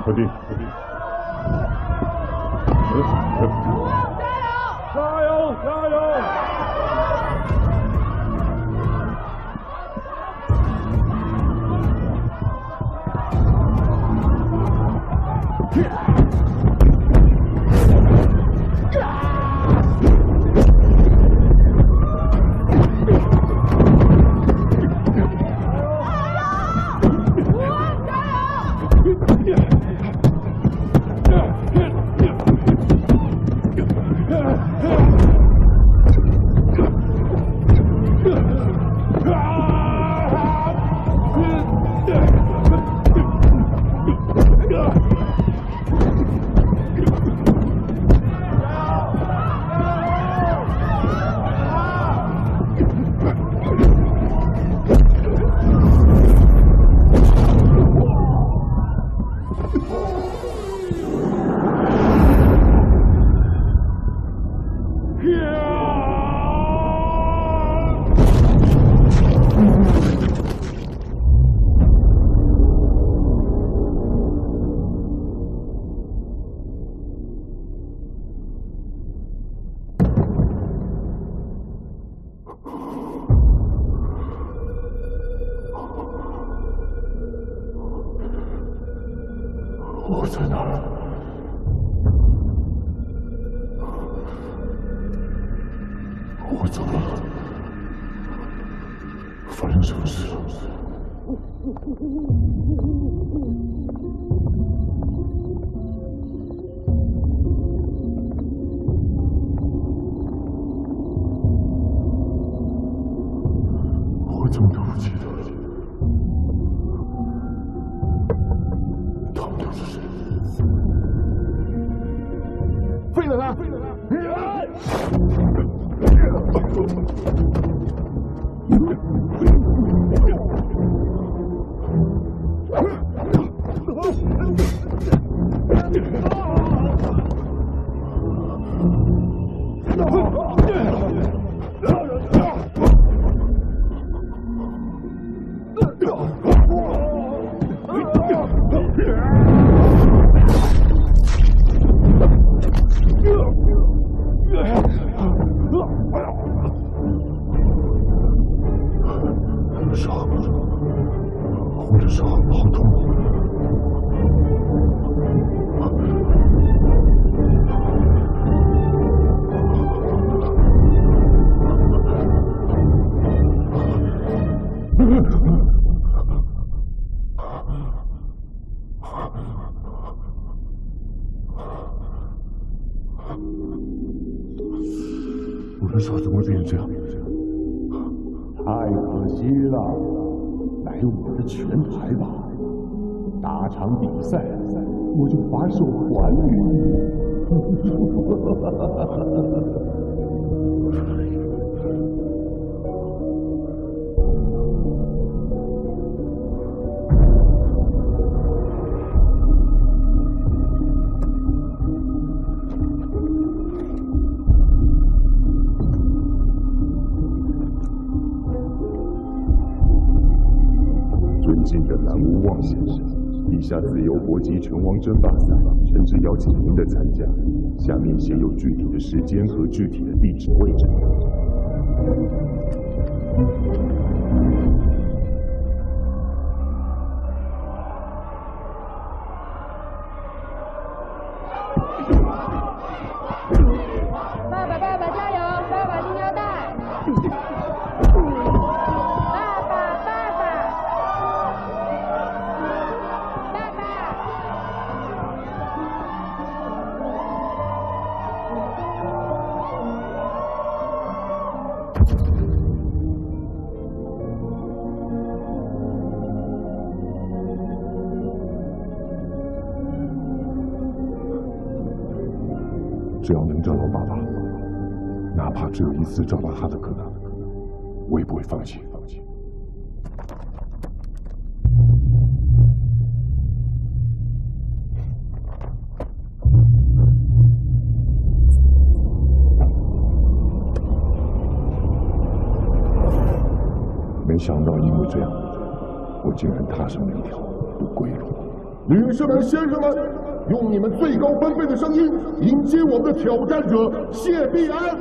靠近！加油！加油！我在哪儿？我怎么了？发生什么事了？我怎么都不记得了？他们都是谁？废了他！废了他！我的手好痛！我的手怎么会变成这样？ 太可惜了，来我的拳台吧，打场比赛，我就把手还给你。 尊敬的蓝无望先生，以下自由搏击拳王争霸赛诚挚邀请您的参加。下面写有具体的时间和具体的地址位置。 爸爸，爸爸加油！爸爸系腰带。 只要能找到爸爸，哪怕只有一丝找到他的可能，我也不会放弃。没想到因为这样，我竟然踏上了一条不归路。 女士们、先生们，用你们最高分贝的声音迎接我们的挑战者谢必安。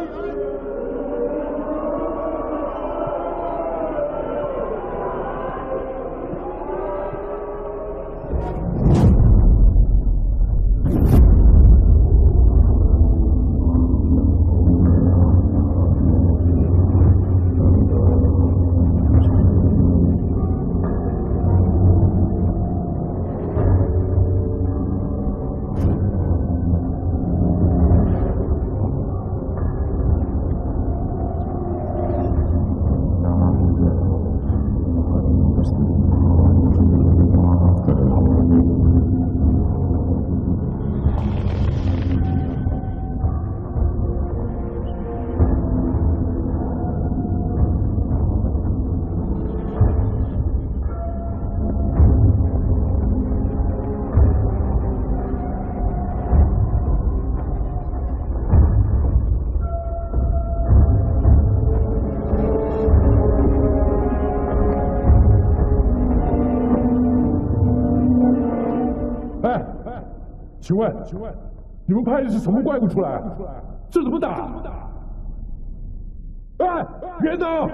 请问，你们派的是什么怪物出来？这怎么打？哎，别打！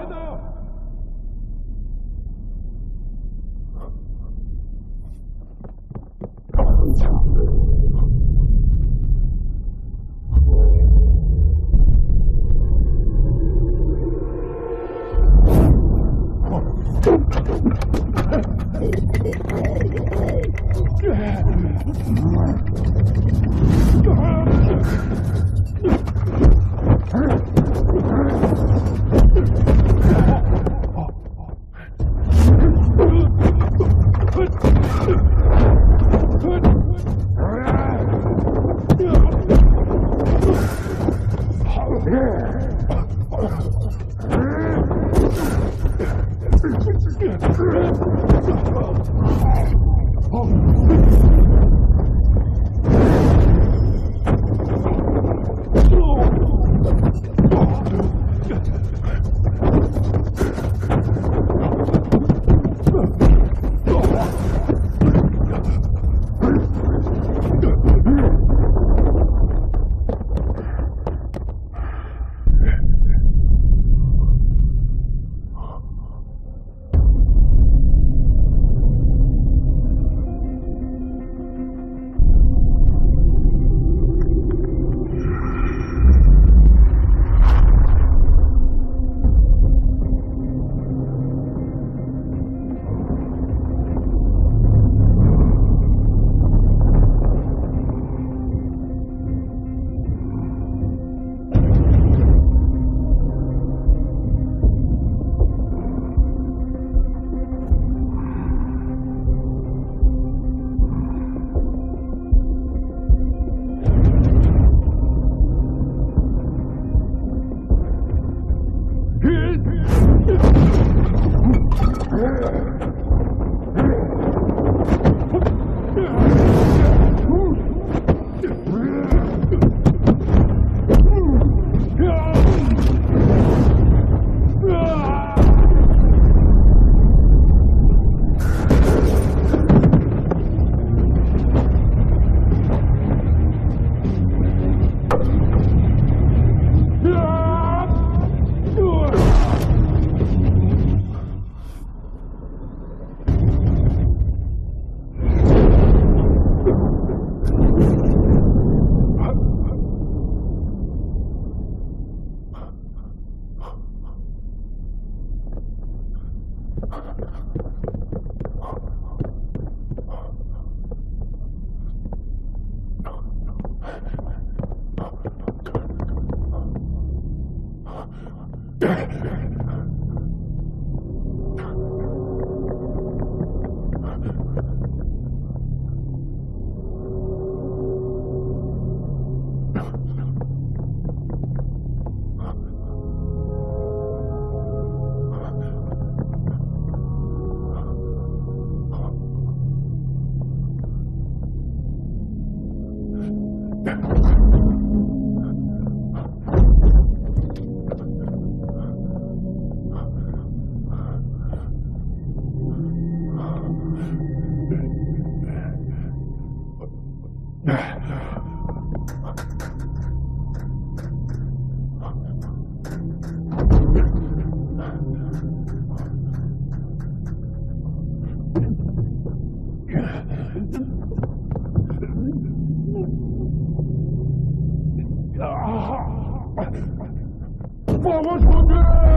放我出去！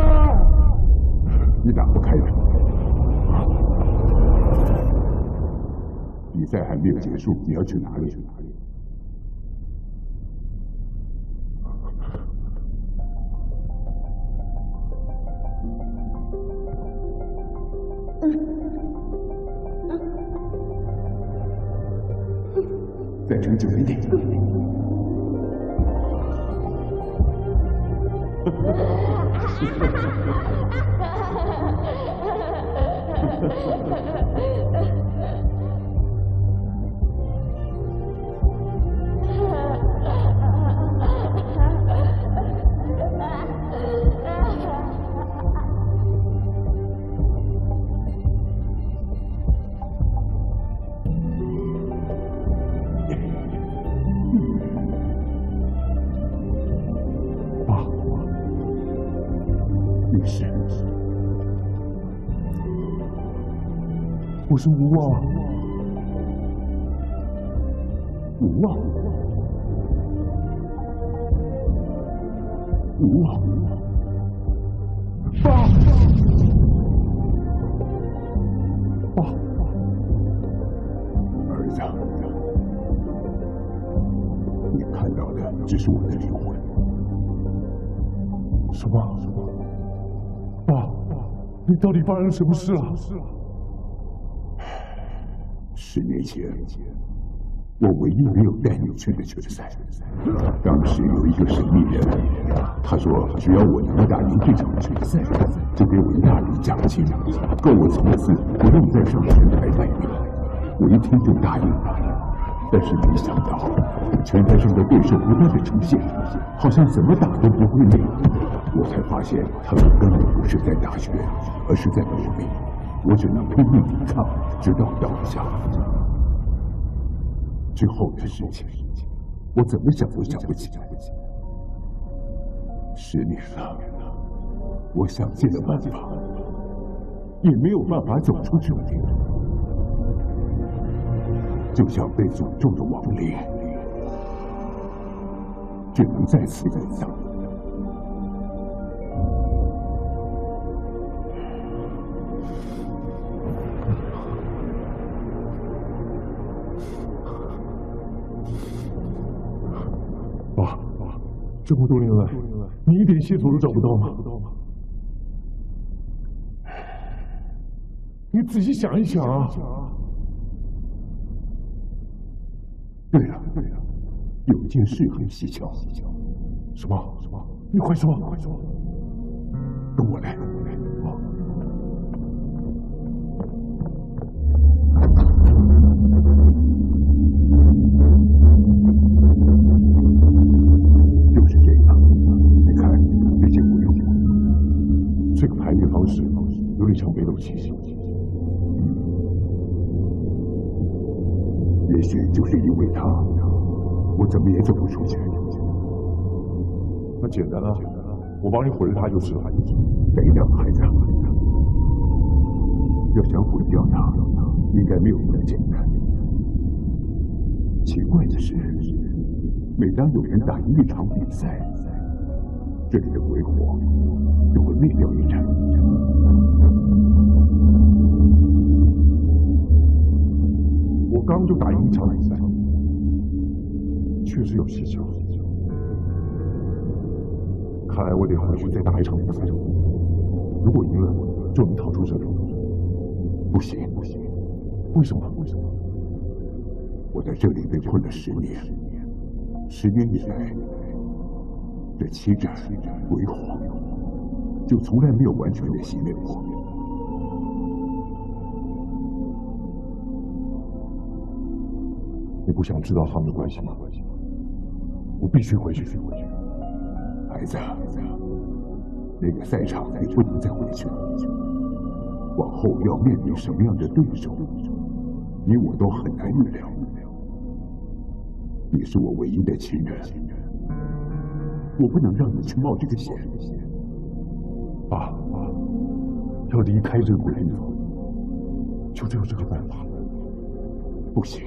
你打不开的。比赛还没有结束，你要去哪里？再撑久一点。我是吴望，吴望，吴望，爸，爸，儿子，你看到的只是我的灵魂。什么？爸，你到底发生什么事了？10年前，我唯一没有带你去的决赛，当时有一个神秘人，他说只要我能打赢这场决赛，就给我一大笔奖金，够我从此不用再上拳台带兵。我一听就答应了，但是没想到拳台上的对手不断的出现，好像怎么打都不会累。我才发现他们根本不是在打拳，而是在躲避。我只能拼命抵抗，直到倒下。之后的事情，我怎么想都想不起来。10年了，我想尽了办法，也没有办法走出这里，就像被诅咒的亡灵，只能再次游荡。这么多年来，你一点线索都找不到吗？你仔细想一想啊！对了，有一件事很蹊跷。什么？你快说！跟我来。这个排列方式有点像北斗七星，也许就是因为他，我怎么也走不出去。那简单啊，我帮你毁了他就是了。没的，孩子，要想毁掉他，应该没有那么简单。奇怪的是，每当有人打赢一场比赛，这里的鬼火就会灭掉一战。我刚就打赢一场比赛，确实有蹊跷。看来我得回去再打一场比赛。如果赢了，就能逃出这里。不行，为什么？我在这里被困了10年，10年以来，这7战鬼火就从来没有完全的熄灭过。你不想知道他们的关系吗？我必须回去。孩子，那个赛场你不能再回去了。往后要面临什么样的对手，你我都很难预料。 你是我唯一的亲人，我不能让你去冒这个险。 爸，要离开这个鬼地方，就只有这个办法了。 不行，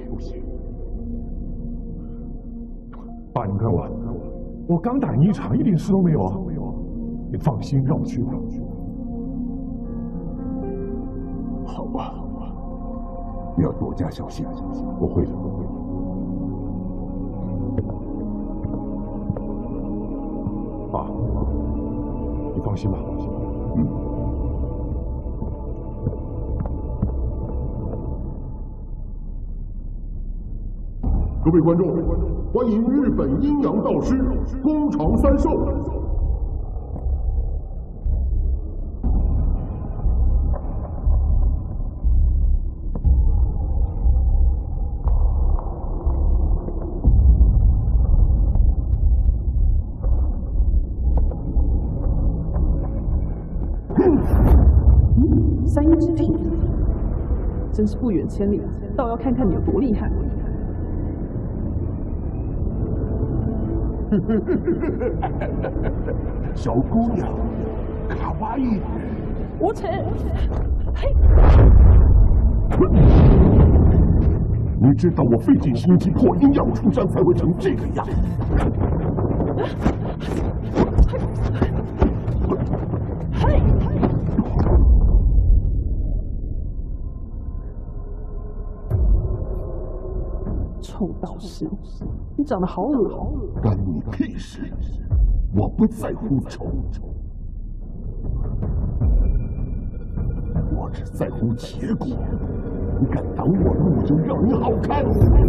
爸，你看我刚打你一场，一点事都没有啊。你放心，让我去吧。 好吧，你要多加小心。 我会的。爸，你放心吧。 各位观众，欢迎日本阴阳道师宫长三寿。 三阴之体，真是不远千里，倒要看看你有多厉害。 小姑娘，卡哇伊。 无耻！嘿， 你知道我费尽心机破阴阳出山才会成这个样。 嘿，臭道士，你长得好恶。 关你屁事！我不在乎丑，我只在乎结果。你敢挡我路，我就让你好看！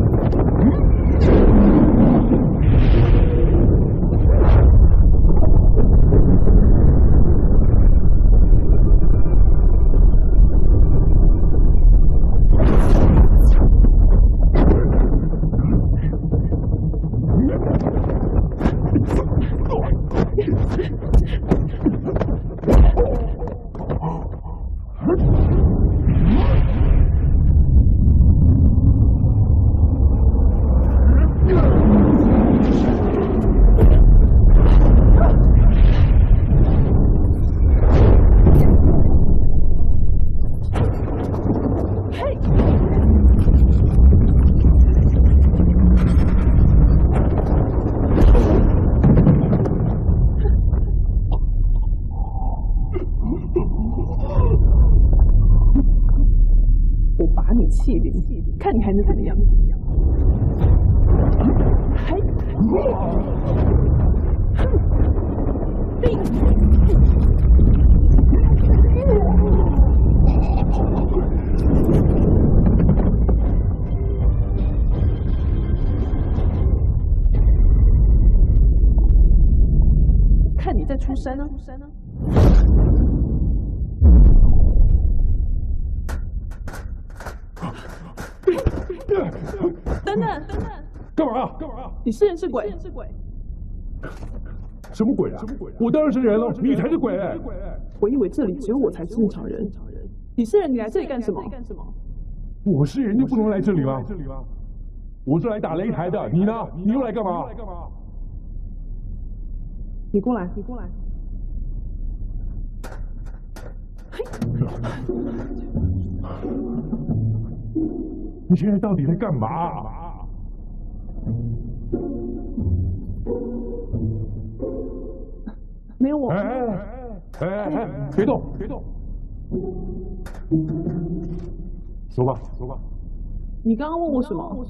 气灵，看你还能怎么样？嘿，看你在出山呢。等等， 干嘛？ 你是人是鬼？ 什么鬼啊？我当然是人了，你才是鬼。 我以为这里只有我才是正常人。你是人，你来这里干什么？ 我是人就不能来这里吗？我是来打擂台的，你呢？你又来干嘛？ 你过来。嘿。 你现在到底在干嘛？ 没有我。 别动！走吧。 你刚刚问我什么？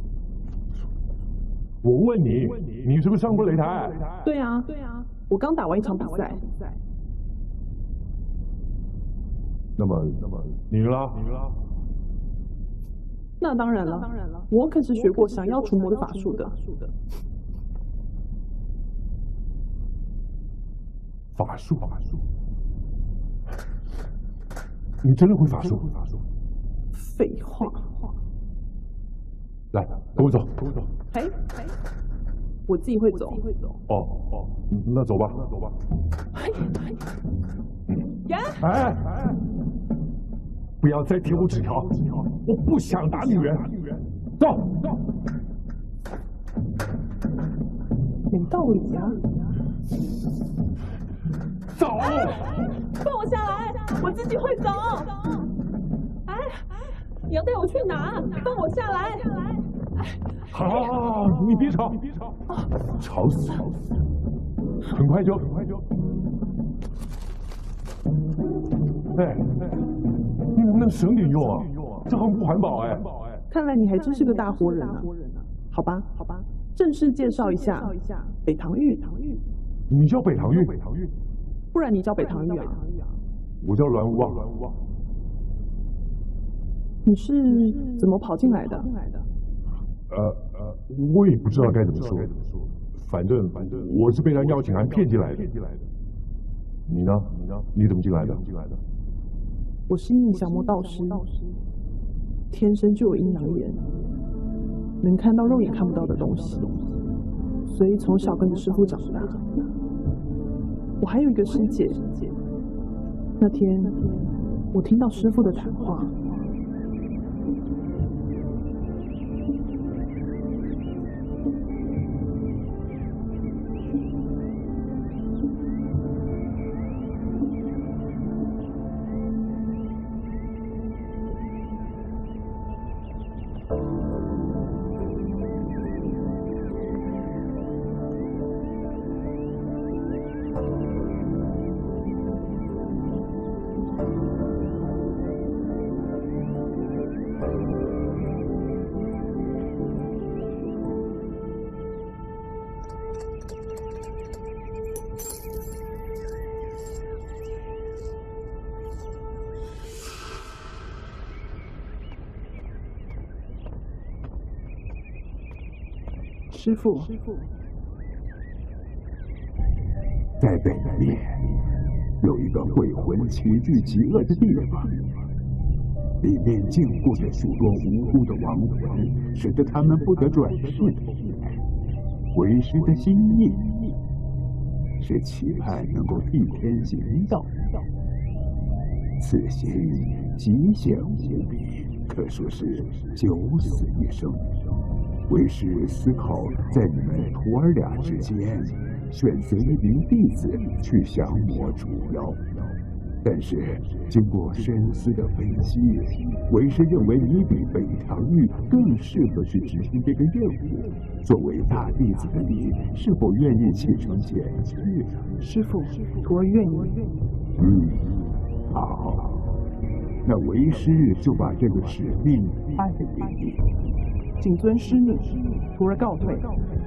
我问你，你是不是上过擂台？ 对啊，我刚打完一场比赛。 那么你呢？ 那当然了，我可是学过降妖除魔的法术的。 法术，你真的会法术？ 废话。 来，跟我走。 哎，我自己会走。 哦，那走吧。哎，不要再贴我纸条，我不想打女人。走。 没道理呀！ 走！ 放我下来，我自己会走。哎，你要带我去哪？放我下来！ 好，你别吵，吵死！很快就。哎，你能不能省点用啊？这很不环保哎。 看来你还真是个大活人啊！好吧，正式介绍一下北堂玉。 你叫北堂玉？ 不然你叫北堂玉啊？ 我叫栾无望。 你是怎么跑进来的？ 我也不知道该怎么说。反正我是被他邀请函骗进来的。你呢？你怎么进来的？ 我是一名降魔道师，天生就有阴阳眼，能看到肉眼看不到的东西，所以从小跟着师父长大。我还有一个师姐，那天我听到师父的谈话。师父， 在北面有一个会魂齐聚极恶的地方，里面禁锢着许多无辜的亡魂，使得他们不得转世投胎。为师的心意是期盼能够替天行道，此行吉祥无比，可说是九死一生。为师思考，在你们徒儿俩之间，选择一名弟子去降魔除妖。但是经过深思的分析，为师认为你比北堂玉更适合去执行这个任务。作为大弟子的你，是否愿意启程前去？ 师父，徒儿愿意。 好，那为师就把这个使命派给你。 谨遵师命，徒儿告退。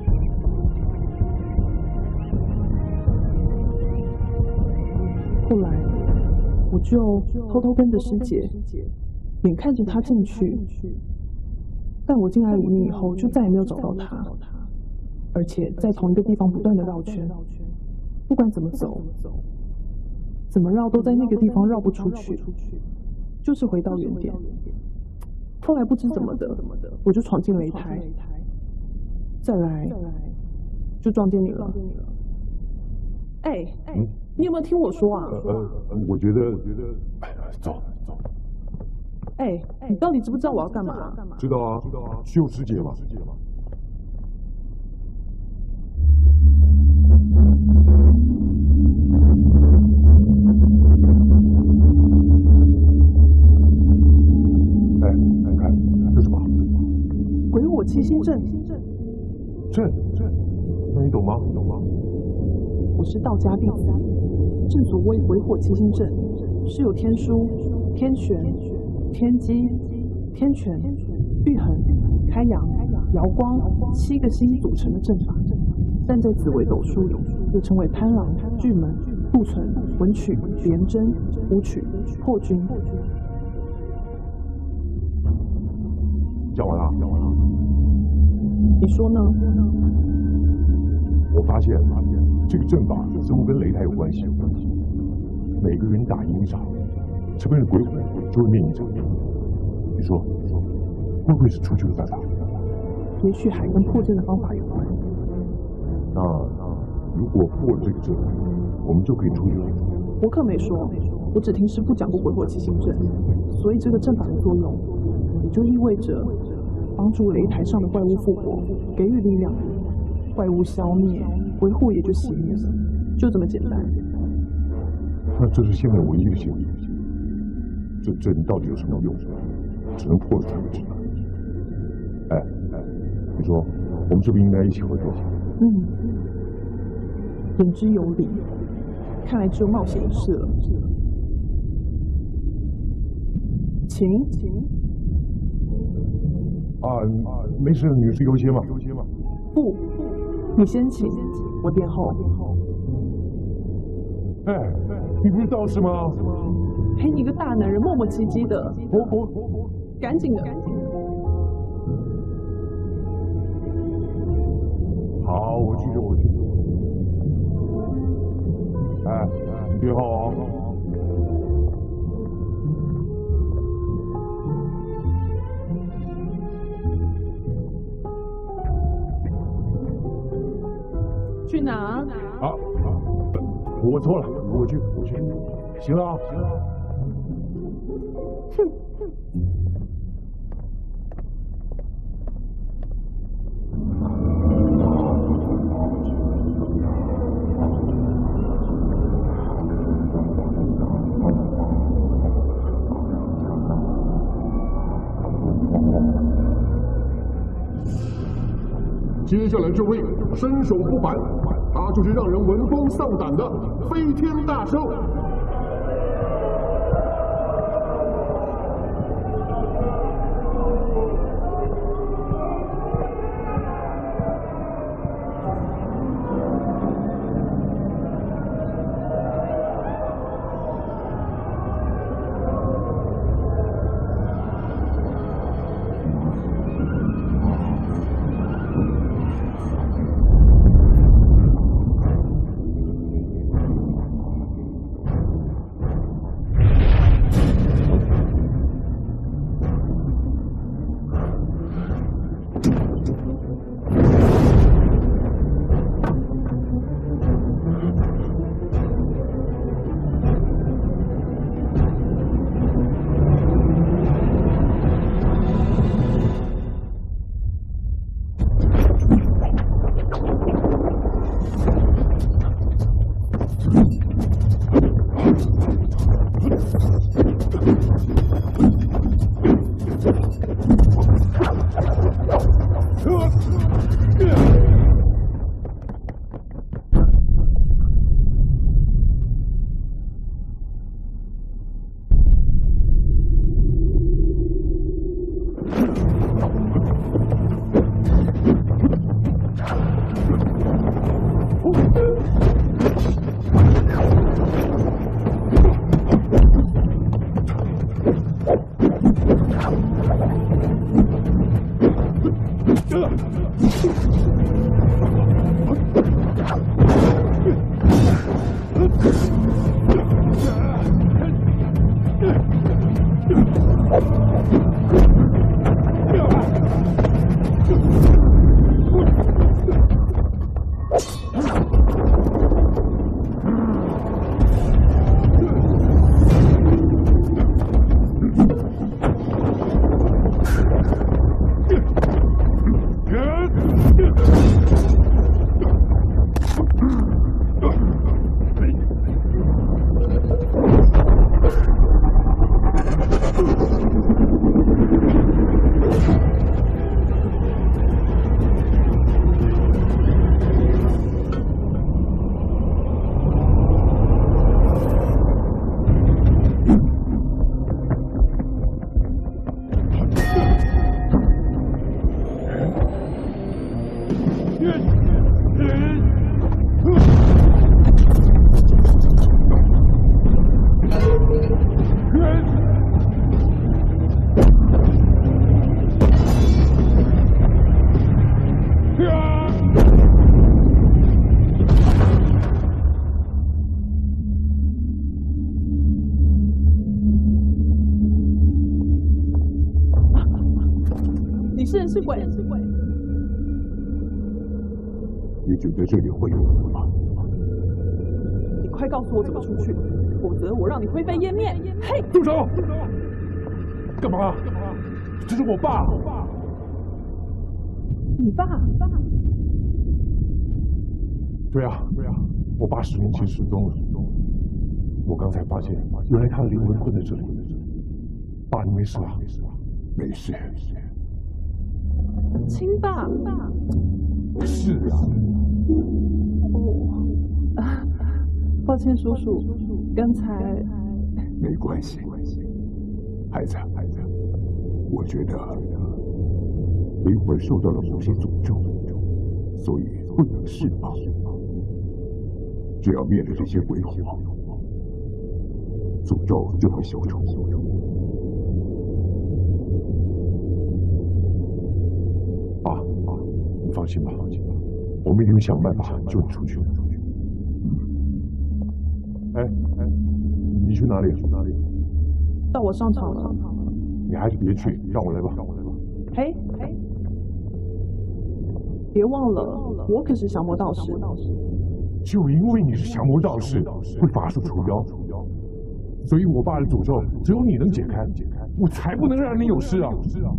后来，我就偷偷跟着师姐，眼看着她进去，但我进来里面以后，就再也没有找到她，而且在同一个地方不断的绕圈，不管怎么走，怎么绕都在那个地方绕不出去，就是回到原点。后来不知怎么的，我就闯进擂台，再来就撞见你了。哎，你有没有听我说啊？ 我觉得，走。 哎，你到底知不知道我要干嘛？ 知道啊，救师姐嘛。 鬼火七星阵。 阵？那你懂吗？ 我是道家弟子，正所谓鬼火七星阵，是由天枢、天璇、天机、天权、玉衡、开阳、瑶光7个星组成的阵法，但在紫微斗数里又称为贪狼、巨门、禄存、文曲、廉贞、武曲、破军。 讲完了。 你说呢？ 我发现这个阵法似乎跟擂台有关系。每个人打赢一场，这边的鬼火就会灭一场。你说会不会是出去的办法？ 也许还跟破阵的方法有关。 那如果破了这个阵，我们就可以出去了。 我可没说，我只听师父讲过鬼火七星阵，所以这个阵法的作用，也就意味着帮助擂台上的怪物复活，给予力量。 怪物消灭，维护也就熄灭了，就这么简单。 那这是现在唯一的希望。这你到底有什么用？只能破了才为止。哎，你说我们是不是应该一起合作？ 言之有理，看来只有冒险的事了。请。 没事，女士优先嘛。 不，你先请，我殿后。 哎，你不是道士吗？ 陪你一个大男人磨磨唧唧的，赶紧的。 好，我去。哎，你别好啊。 去哪？ 我错了，我去。行了啊。 哼。 接下来这位身手不凡，他就是让人闻风丧胆的飞天大圣。 是鬼。 你觉得这里会有人吗？ 你快告诉我怎么出去，否则我让你灰飞烟灭！嘿， 住手！干嘛？这是我爸。 你爸？ 对啊，我爸10年前失踪了，我刚才发现，原来他的灵魂困在这里。爸，你没事吧？ 没事。 亲爸。 是啊。 抱歉，叔叔，刚才。 没关系，孩子，我觉得灵魂受到了某些诅咒，所以不能释放。只要灭了这些鬼火，诅咒就会消除。 爸，你放心吧，我们一定会想办法救你出去。哎，你去哪里？ 到我上场了。 你还是别去，让我来吧。 嘿，别忘了，我可是降魔道士。 就因为你是降魔道士，会法术除妖，所以我爸的诅咒只有你能解开，我才不能让你有事啊！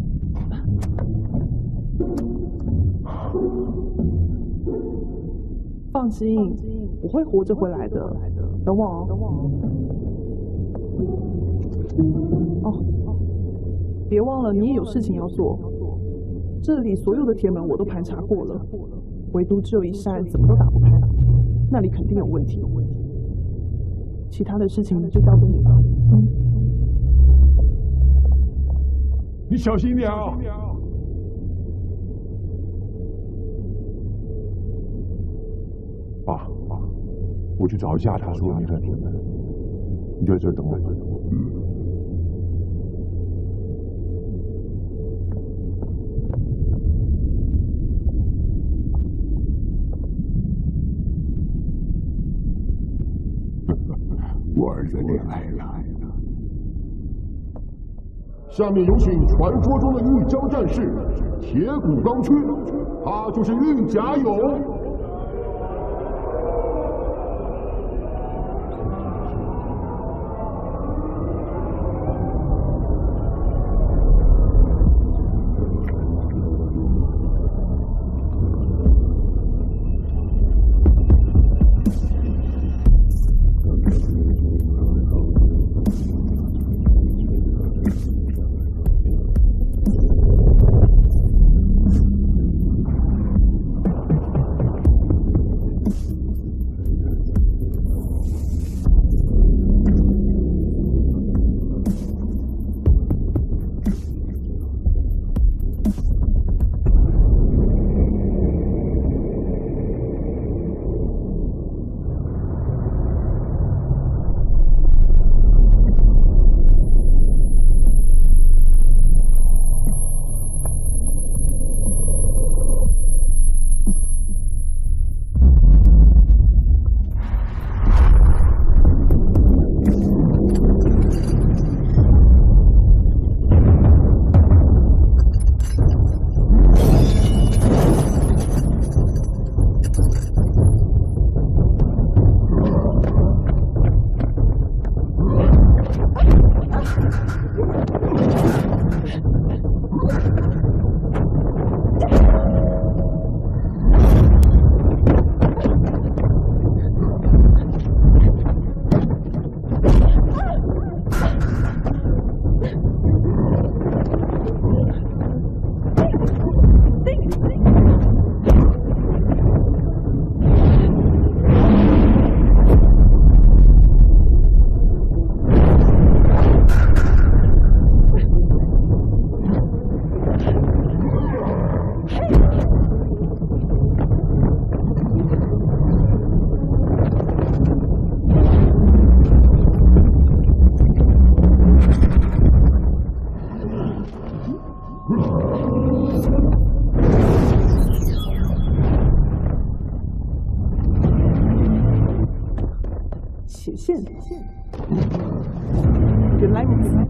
放心，我会活着回来的。等我哦。别忘了，你也有事情要做。这里所有的铁门我都盘查过了，唯独只有一扇怎么都打不开，那里肯定有问题。其他的事情就交给你了。 你小心一点啊！爸，我去找一下他说的那扇铁门，你就在这儿等我。 我儿子恋爱了。 下面有请传说中的玉江战士铁骨刚区，他就是运甲勇。 血线，原来如此。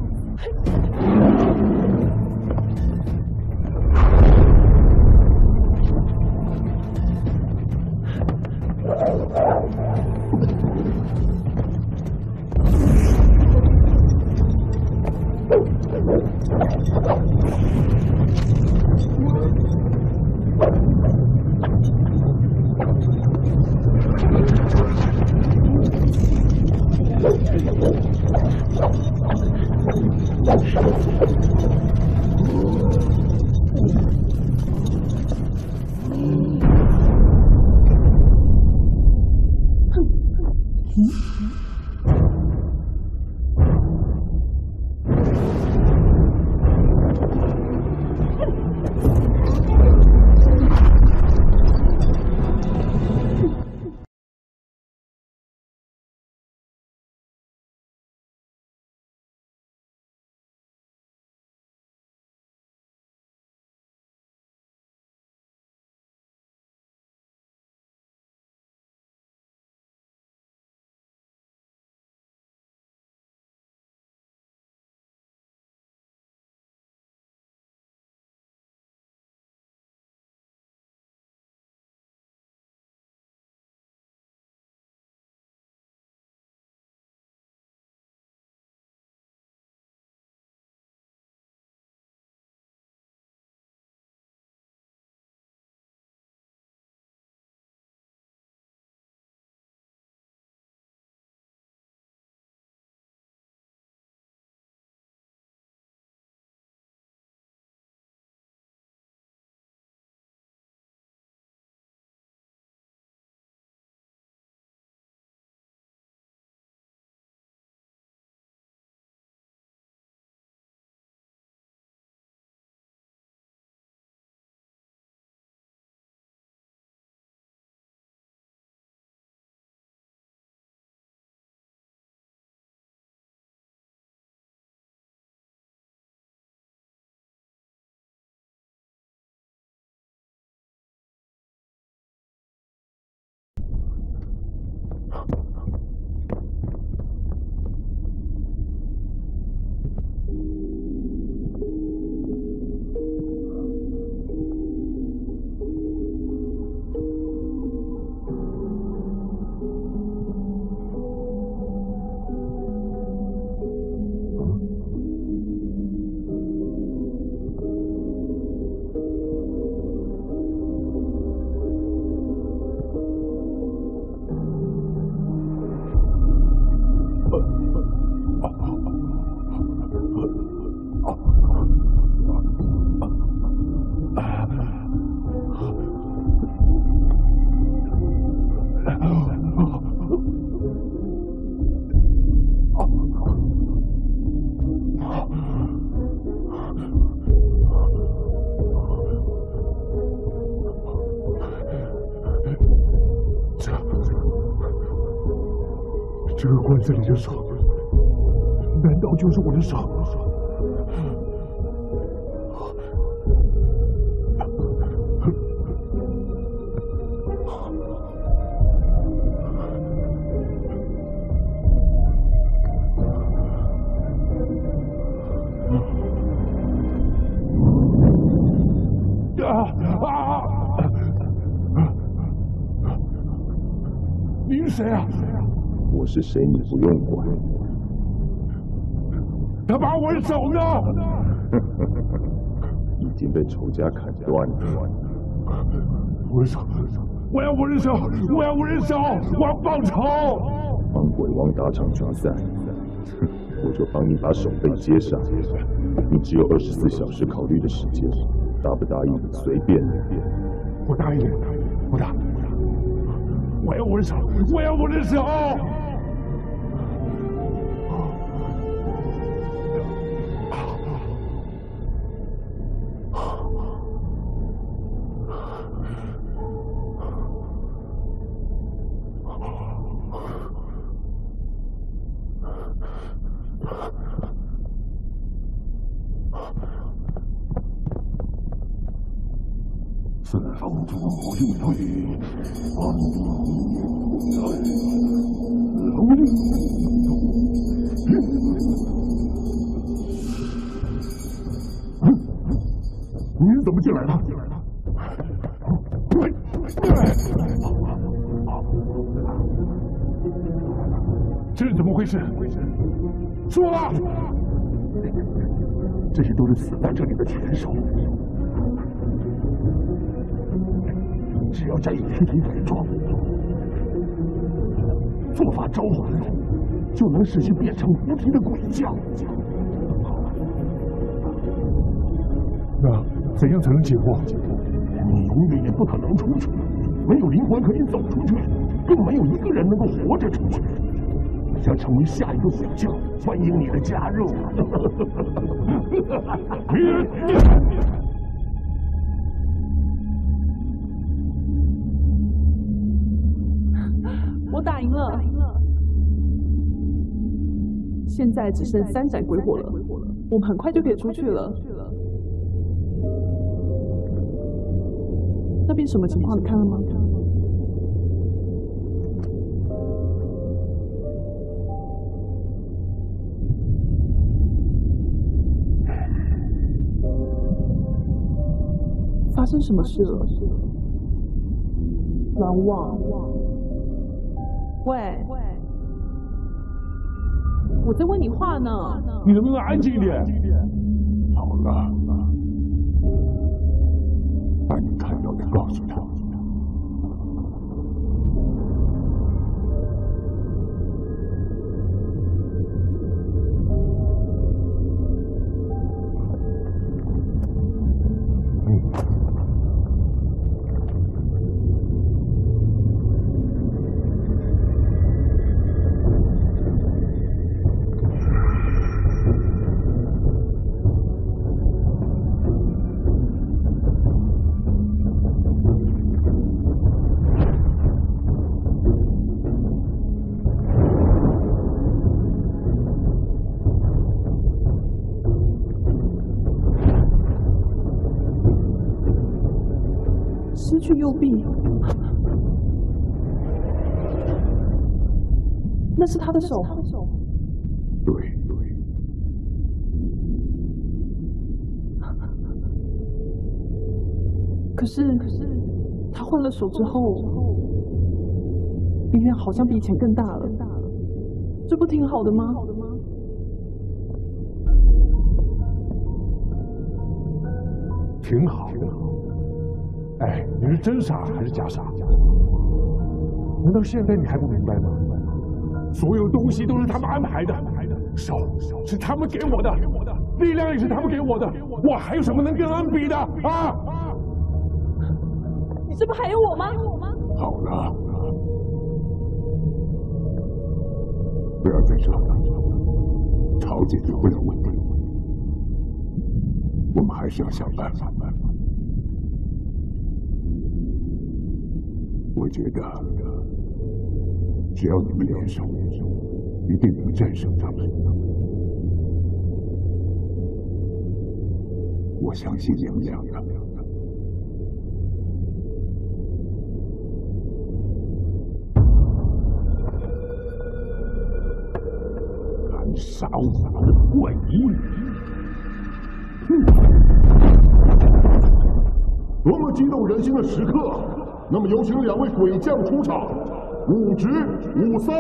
这个罐子里的手，难道就是我的手？你是谁啊？ 我是谁你不用管。 他把我的手呢？ 已经被仇家砍断了。 我的手，我要我的手，我要我的手，我要报仇！ 帮鬼王打场决赛，我就帮你把手背接上。你只有24小时考虑的时间，答不答应随便。 我答应你，我答。我要我的手，我要我的手！ 四方诸魔应对，万物在蹂躏。 你是怎么进来的？这是怎么回事？说啊！ 这些都是死在这里的拳手。只要沾有躯体伪装，做法招魂，就能使其变成无敌的鬼将。 那怎样才能解惑？ 你永远也不可能出去，没有灵魂可以走出去，更没有一个人能够活着出去。想成为下一个鬼将，欢迎你的加入。 我打赢了，现在只剩3盏鬼火了，我们很快就可以出去了。那边什么情况？你看了吗？发生什么事了？蓝忘。喂，我在问你话呢。 你能不能安静一点？ 好了，把你看到的告诉他。 失去右臂，那是他的手。 对。 可是他换了手之后，力量好像比以前更大了。这不挺好的吗？ 挺好。哎，你是真傻还是假傻？难道现在你还不明白吗？所有东西都是他们安排的，手是他们给我的，力量也是他们给我的，我还有什么能跟他们比的啊？ 你这不还有我吗？ 好了，不要再吵了，吵解决不了问题。我们还是要想办法。我觉得只要你们联手，一定能战胜他们。我相信你们两个。敢杀我的怪异！ 多么激动人心的时刻！那么有请两位鬼将出场，武直、武骚。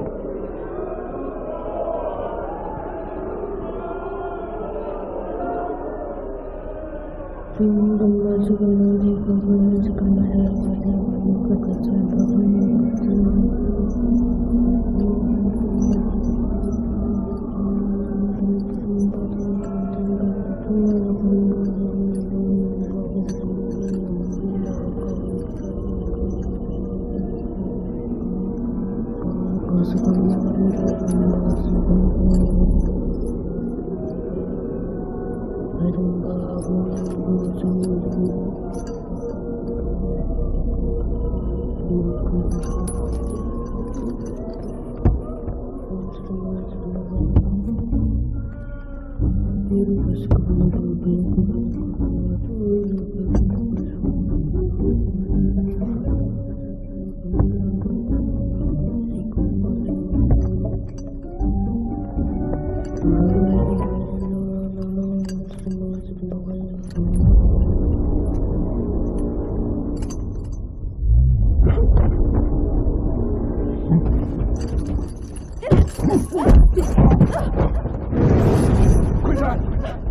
快闪！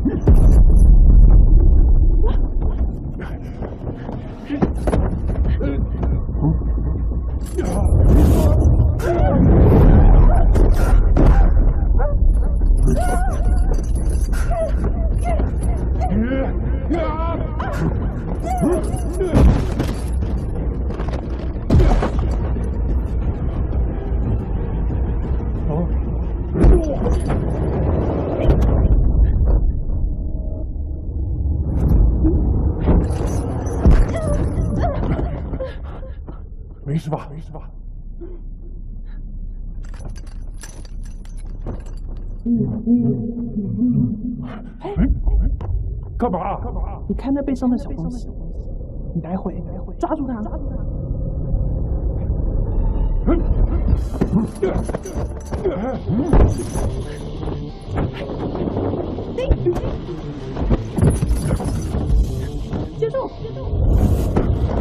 没事吧？没事吧？干嘛？干嘛？ 你看那背上的小东西，你待会抓住它。接住！接住！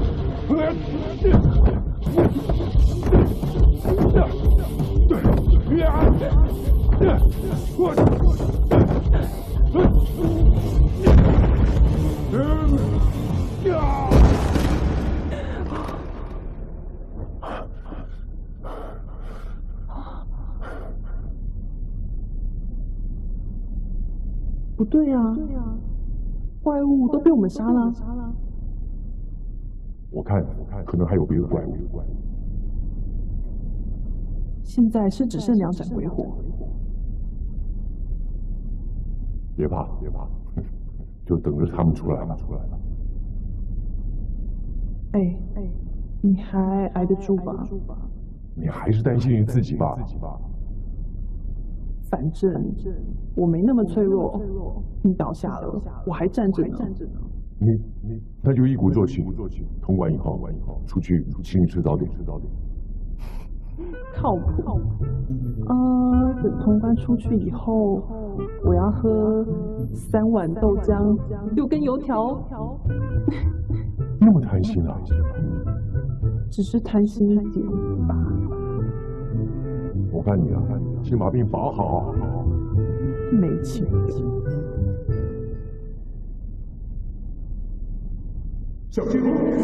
不对呀，怪物都被我们杀了。 我看可能还有别的怪物。 现在是只剩2盏鬼火。 别怕，别怕，就等着他们出来吧。 哎，你还挨得住吧？ 你还是担心你自己吧。 反正我没那么脆弱，你倒下了，我还站着呢。 那就一鼓作气，通关以后出去请你吃早点。 靠谱。等通关出去以后，我要喝3碗豆浆，6根油条。 那么贪心啊？ 只是贪心一点吧。 我看你啊，先把病保好。 没钱。 小心！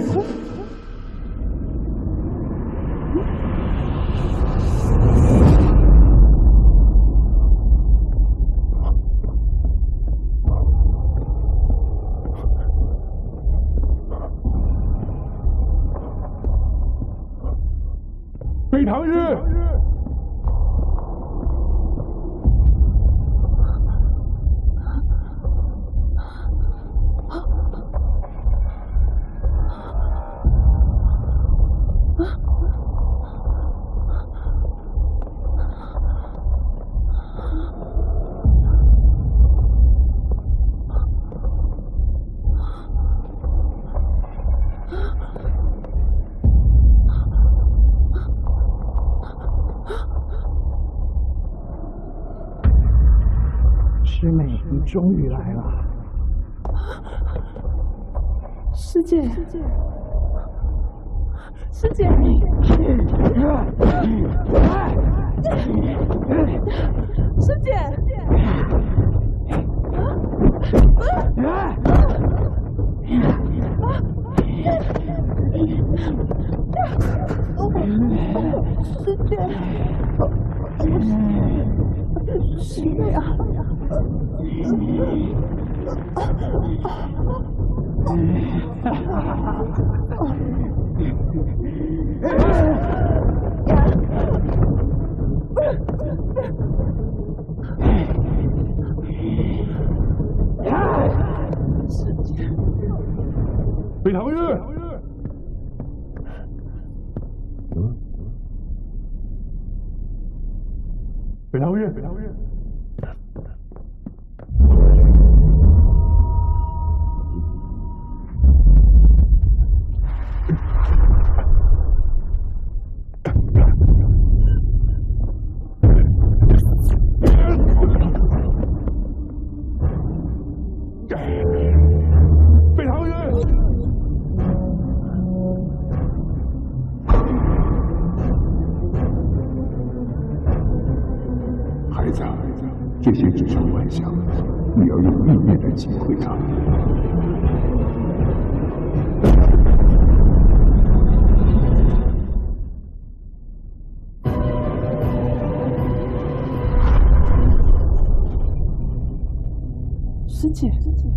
北唐日。 师妹，你终于来了。 师姐，师姐，师姐，师姐，师妹啊！ 北唐月，北唐月，北唐月。 这些只是幻想，你要用意念来体会它。 师姐，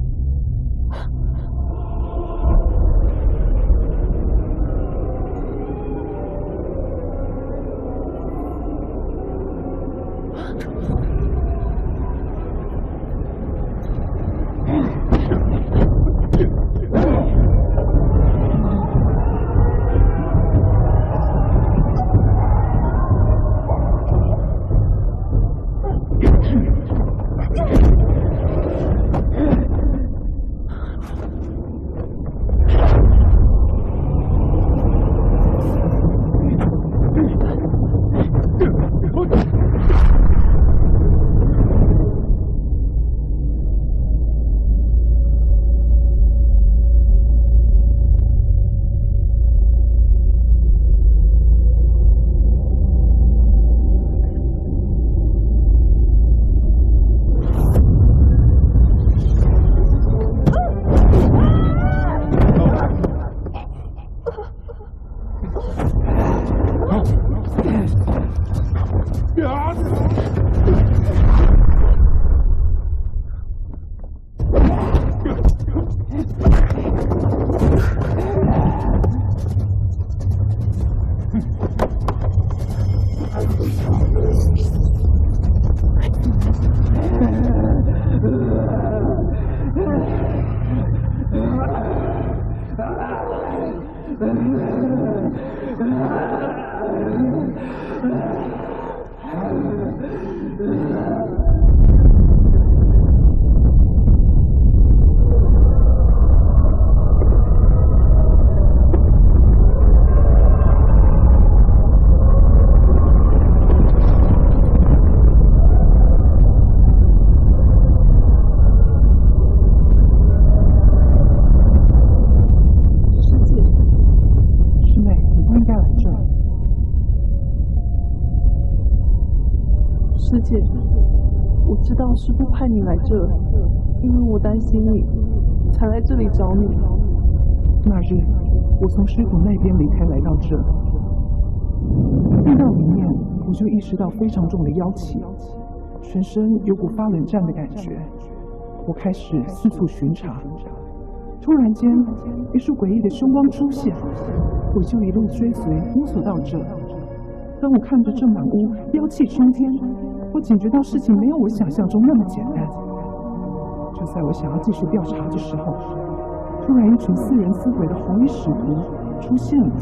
师姐，我知道师父派你来这，因为我担心你，才来这里找你。 那日，我从师傅那边离开，来到这，遇到里面，我就意识到非常重的妖气，全身有股发冷战的感觉。我开始四处巡查，突然间，一束诡异的凶光出现，我就一路追随，摸索到这。当我看着这满屋妖气冲天，我警觉到事情没有我想象中那么简单。就在我想要继续调查的时候，突然一群似人似鬼的红衣使徒出现了。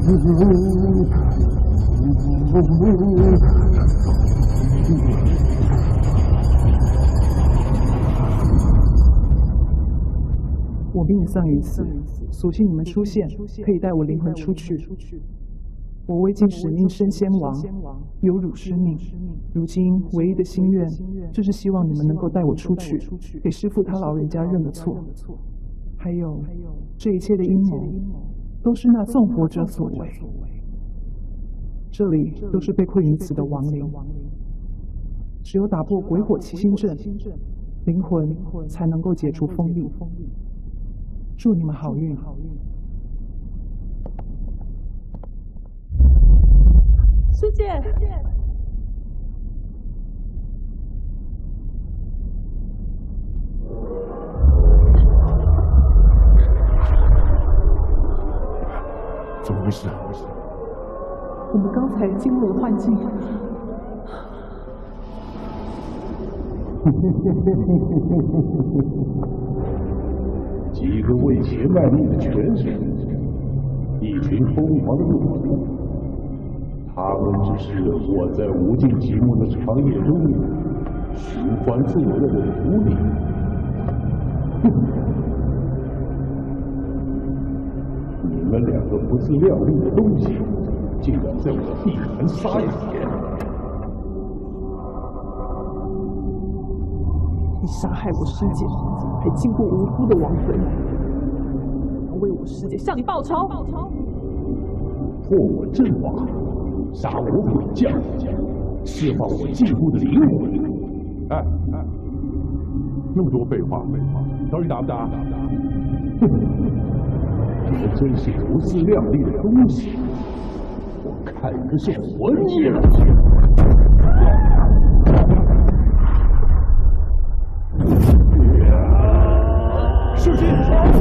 我命丧于此，所幸你们出现，可以带我灵魂出去。我未尽使命身先亡，有辱师命。如今唯一的心愿，就是希望你们能够带我出去，给师父他老人家认个错。还有，这一切的阴谋，都是那纵火者所为。这里都是被困于此的亡灵，只有打破鬼火七星阵，灵魂才能够解除封印。祝你们好运！ 师姐， 怎么回事？ 我们刚才进入了幻境。 几个为钱卖命的权势，一群疯狂的恶魔，他们只是我在无尽寂寞的长夜中寻欢作乐的奴隶。你们两个不自量力的东西，竟然在我地盘撒野！ 你杀害我师姐，还禁锢无辜的亡魂，要为我师姐向你报仇！ 破我阵法，杀我鬼将，释放我禁锢的灵魂。 哎，那么多废话，到底打不打？ 你们真是不自量力的东西！我看个是活腻了！ 射击！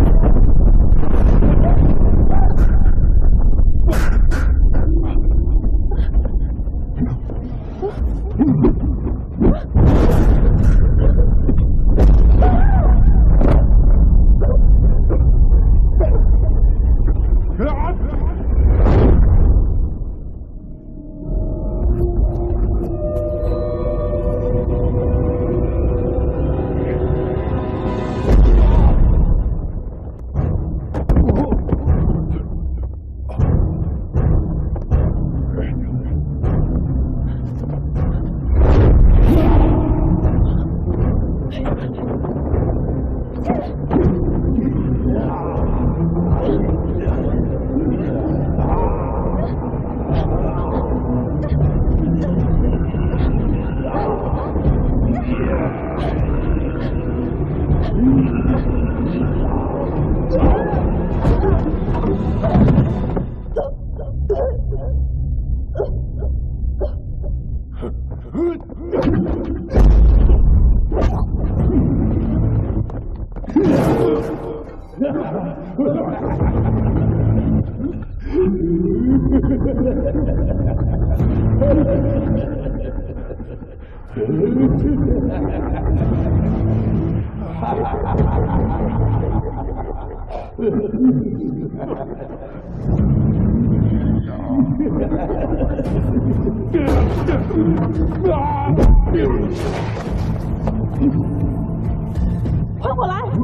快过来！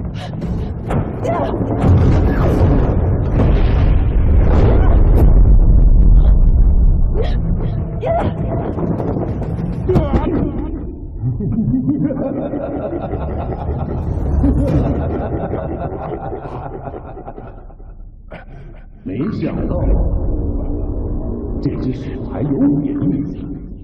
没想到这只手还有点意思。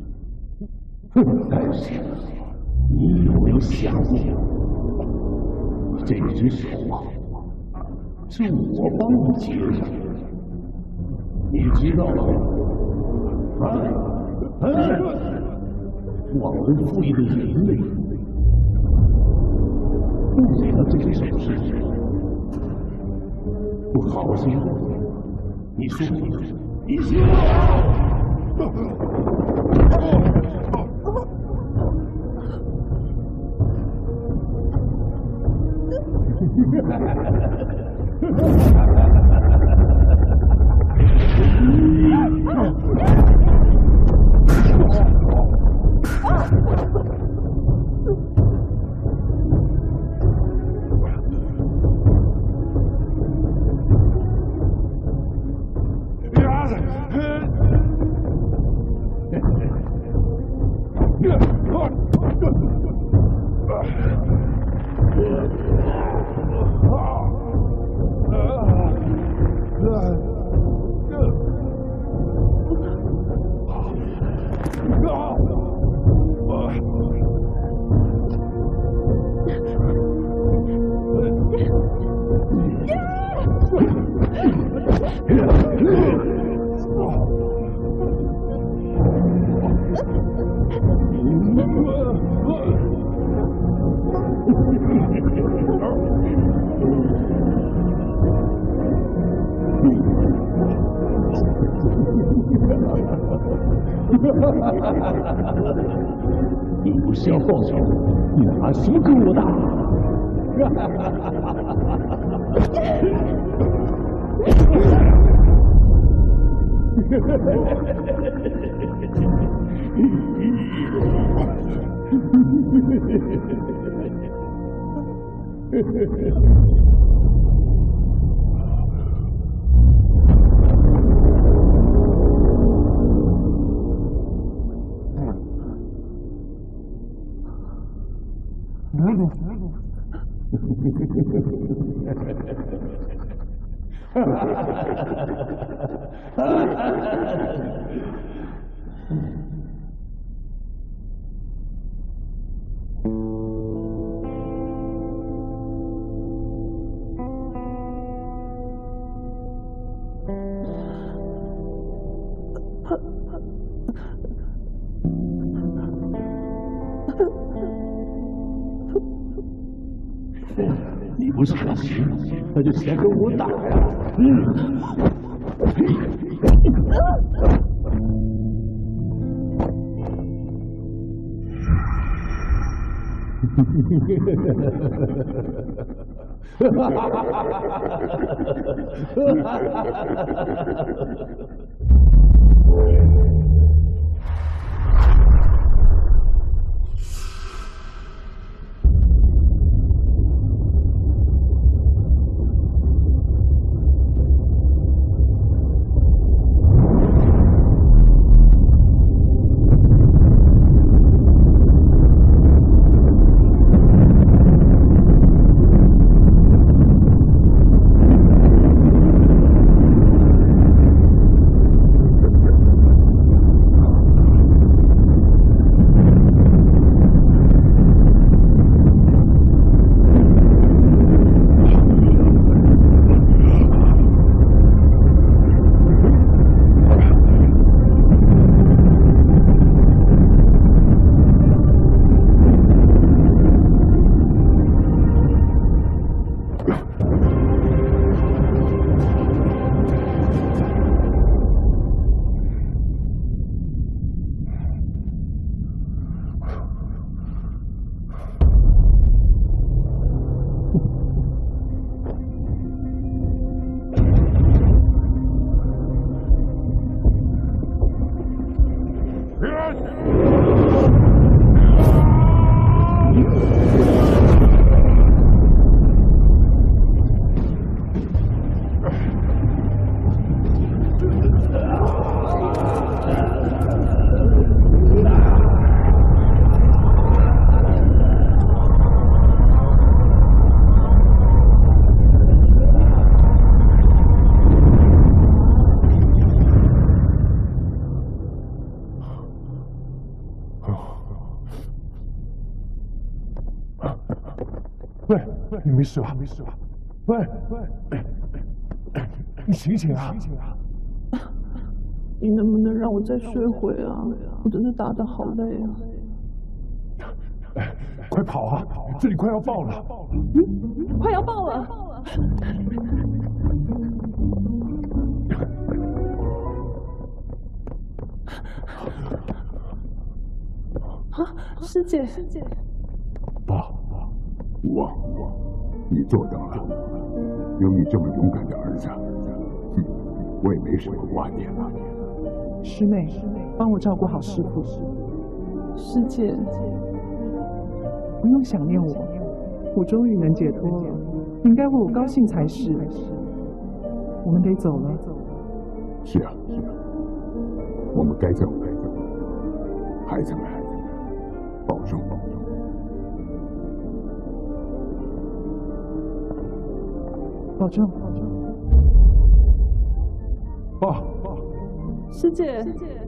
但是你有没有想过，这只手啊，是我帮你接上的，你知道吗？忘恩负义的人类，不给了这只手势，不好好心，你说你说。 你不是要报仇，你拿什么跟我打？你不是狠心，那就先跟我打呀！ 喂，你没事吧？没事吧？喂，你醒醒啊！ 你能不能让我再睡会啊？我真的打得好累啊！ 哎，快跑啊！这里快要爆了！ 快要爆了！ 啊，师姐， 爸，你做到了，有你这么勇敢的儿子，我也没什么挂念了。 师妹，帮我照顾好师傅。 师姐， 不用想念我，我终于能解脱了，你应该为我高兴才是。我们得走了。 是啊，我们该走，孩子们，保重。 保重。 啊！ 师姐，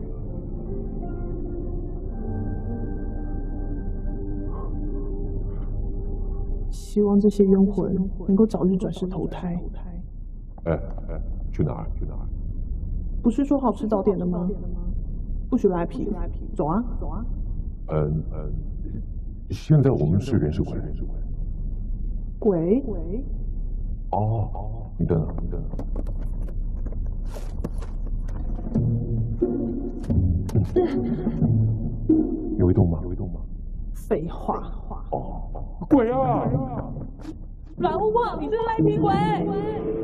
希望这些冤魂能够早日转世投胎。 哎，去哪儿？ 不是说好吃早点的吗？不许赖皮，走啊！ 现在我们是人是鬼？ 鬼？ 哦，你等等。有一动吗？ 废话。 哦，鬼啊！ 软乎乎，你这是赖皮鬼！